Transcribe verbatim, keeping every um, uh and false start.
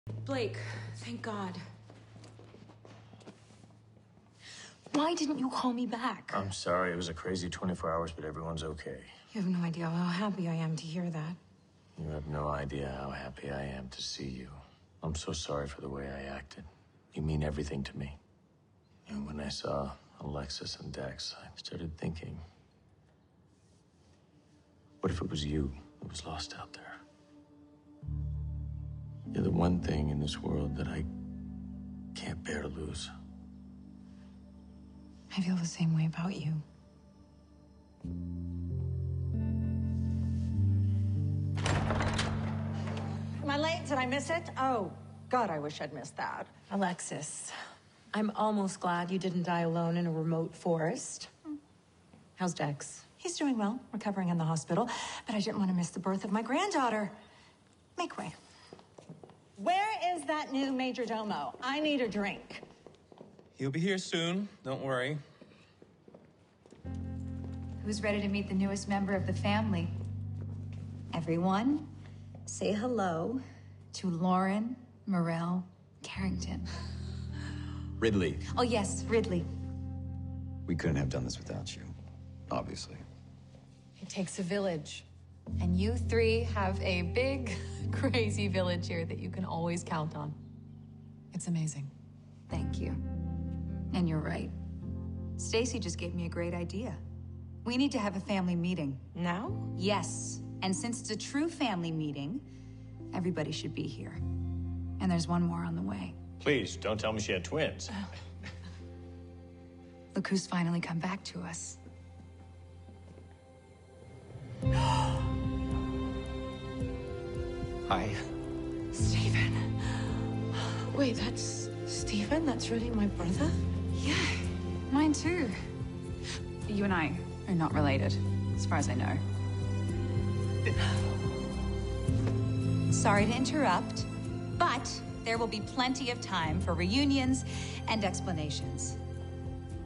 Blake, thank God. Why didn't you call me back? I'm sorry, it was a crazy twenty-four hours, but everyone's okay. You have no idea how happy I am to hear that. You have no idea how happy I am to see you. I'm so sorry for the way I acted. You mean everything to me. And when I saw Alexis and Dex, I started thinking, what if it was you that was lost out there? You're the one thing in this world that I can't bear to lose. I feel the same way about you. Am I late? Did I miss it? Oh, God, I wish I'd missed that. Alexis, I'm almost glad you didn't die alone in a remote forest. How's Dex? He's doing well, recovering in the hospital, but I didn't want to miss the birth of my granddaughter. Make way. Where is that new major domo? I need a drink. He'll be here soon, don't worry. Who's ready to meet the newest member of the family? Everyone, say hello to Lauren Morel Carrington. Ridley. Oh, yes, Ridley. We couldn't have done this without you, obviously. It takes a village. And you three have a big, crazy village here that you can always count on. It's amazing. Thank you. And you're right. Stacy just gave me a great idea. We need to have a family meeting. Now? Yes. And since it's a true family meeting, everybody should be here. And there's one more on the way. Please, don't tell me she had twins. Look who's finally come back to us. Hi. Stephen. Wait, that's Stephen? That's really my brother? Yeah, mine too. You and I are not related, as far as I know. Sorry to interrupt, but there will be plenty of time for reunions and explanations.